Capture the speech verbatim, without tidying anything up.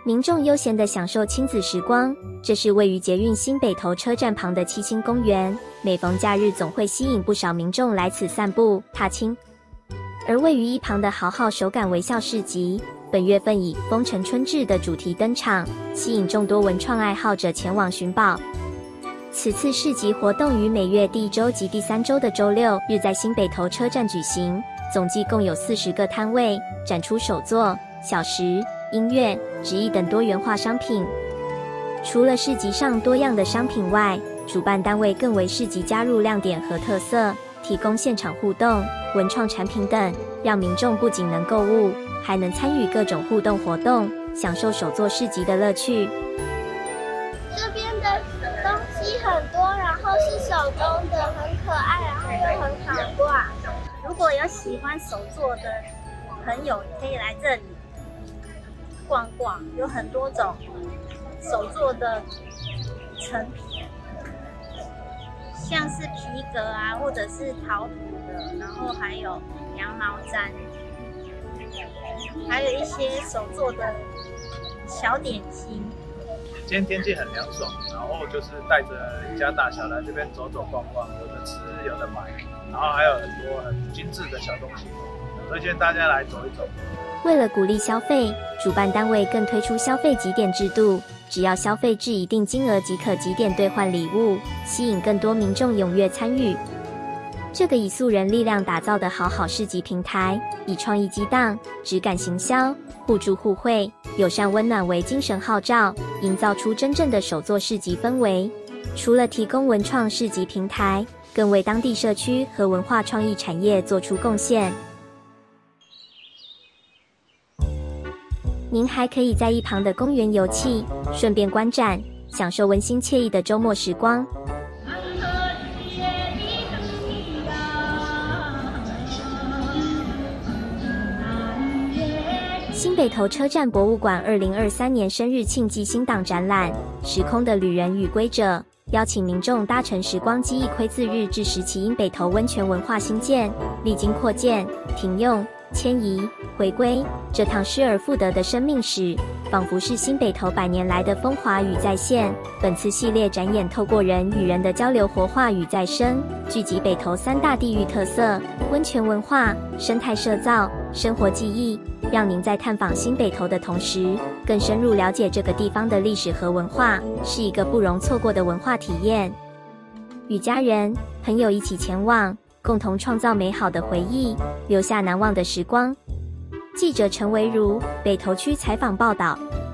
民众悠闲地享受亲子时光。这是位于捷运新北投车站旁的七星公园，每逢假日总会吸引不少民众来此散步踏青。而位于一旁的好好手感微笑市集，本月份以“风尘春至”的主题登场，吸引众多文创爱好者前往寻宝。此次市集活动于每月第一周及第三周的周六日在新北投车站举行，总计共有四十个摊位，展出手作、小食、音乐、纸艺等多元化商品。除了市集上多样的商品外，主办单位更为市集加入亮点和特色，提供现场互动、文创产品等，让民众不仅能购物，还能参与各种互动活动，享受手作市集的乐趣。 这边的东西很多，然后是手工的，很可爱，然后又很好挂。 如果有喜欢手作的朋友，可以来这里逛逛，有很多种手作的成品，像是皮革啊，或者是陶土的，然后还有羊毛毡，还有一些手作的小点心。 今天天气很凉爽，然后就是带着一家大小来这边走走逛逛，有的吃有的买，然后还有很多很精致的小东西，推荐大家来走一走。 为了鼓励消费，主办单位更推出消费集点制度，只要消费至一定金额即可集点兑换礼物，吸引更多民众踊跃参与。这个以素人力量打造的好好市集平台，以创意激荡、质感行销、互助互惠、友善温暖为精神号召，营造出真正的手作市集氛围。除了提供文创市集平台，更为当地社区和文化创意产业做出贡献。您还可以在一旁的公园游憩，顺便观展，享受温馨惬意的周末时光。新北投车站博物馆二零二三年生日庆纪新档展览《时空的旅人与归者》，邀请民众搭乘时光机一窥自日治时期因北投温泉文化兴建、历经扩建、停用、迁移、回归这趟失而复得的生命史，仿佛是新北投百年来的风华与再现。本次系列展演透过人与人的交流活化与再生，聚集北投三大地域特色、温泉文化、生态社造、生活记忆，让您在探访新北投的同时，更深入了解这个地方的历史和文化，是一个不容错过的文化体验。与家人、朋友一起前往，共同创造美好的回忆，留下难忘的时光。记者陈维如，北投区采访报道。